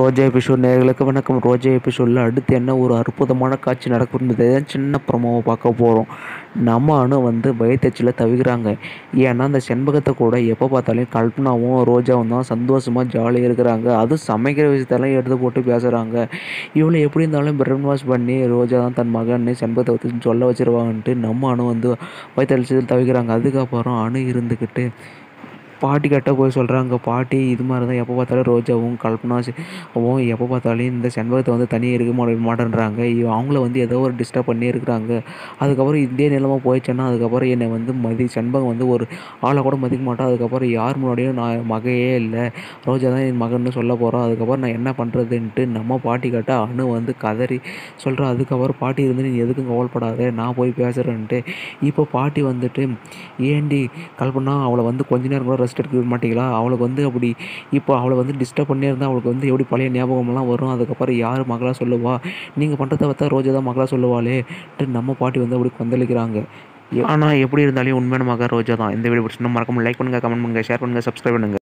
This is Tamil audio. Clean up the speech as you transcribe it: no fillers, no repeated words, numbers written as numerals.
ரோஜா எபிசோட் நேயர்களுக்கு வணக்கம். ரோஜா எபிசோடில் அடுத்து என்ன ஒரு அற்புதமான காட்சி நடக்குன்றது சின்ன ப்ரோமோவை பார்க்க போகிறோம். நம்ம அணு பயத்தச்சில் தவிக்கிறாங்க. ஏன்னா அந்த செண்பகத்தை கூட எப்போ பார்த்தாலும் கல்பனாவும் ரோஜாவும் தான் சந்தோஷமாக ஜாலியாக இருக்கிறாங்க. அதுவும் சமைக்கிற விஷயத்தெல்லாம் எடுத்து போட்டு பேசுகிறாங்க. இவளை எப்படி இருந்தாலும் பிரெயின் வாஷ் பண்ணி ரோஜா தான் தன் மகன்னு செண்பகத்தை பற்றி சொல்ல வச்சிருவாங்கன்ட்டு நம்ம அணு பயத்தச்சில் தவிக்கிறாங்க. அதுக்கப்புறம் அணு இருந்துக்கிட்டு பாட்டி கிட்ட போய் சொல்கிறாங்க, பாட்டி இது மாதிரி தான் எப்போ பார்த்தாலும் ரோஜாவும் கல்பனாவும் எப்போ பார்த்தாலும் இந்த செண்பகத்தை தனியாக இருக்க மாட்டேன்றாங்க. அவங்கள ஏதோ ஒரு டிஸ்டர்ப் பண்ணி இருக்கிறாங்க. அதுக்கப்புறம் இதே நிலமை போயிடுச்சுன்னா அதுக்கப்புறம் என்னை செண்பகம் ஒரு ஆளை கூட மதிக்க மாட்டோம். அதுக்கப்புறம் யார் முன்னாடியும் நான் மகையே இல்லை, ரோஜா தான் என் மகன்னு சொல்ல போகிறோம். அதுக்கப்புறம் நான் என்ன பண்ணுறதுன்ட்டு நம்ம பாட்டி கிட்ட அணு கதறி சொல்கிறேன். அதுக்கப்புறம் பாட்டி நீ எதுக்கும் கவலைப்படாத, நான் போய் பேசுகிறேன்ட்டு. இப்போ பாட்டி ஏண்டி கல்பனா அவளை கொஞ்ச நேரம் கூட ரெஸ்ட் எடுக்க மாட்டீங்களா? அவளுக்கு அப்படி இப்போ அவளை டிஸ்டர்ப் பண்ணியே இருந்தால் அவளுக்கு எப்படி பழைய ஞாபகமெல்லாம் வரும். அதுக்கப்புறம் யார் மகளாக சொல்லுவா? நீங்கள் பண்ணுறத பார்த்தா ரோஜா தான் மகளாக சொல்லுவாளேட்டு நம்ம பாட்டி அப்படி கொந்தளிக்கிறாங்க. ஆனால் எப்படி இருந்தாலும் உண்மையான மக ரோஜா தான். இந்த வீடியோ பிடிச்சிருந்தா மறக்காம லைக் பண்ணுங்கள், கமெண்ட் பண்ணுங்கள், ஷேர் பண்ணுங்கள், சப்ஸ்கிரைப் பண்ணுங்கள்.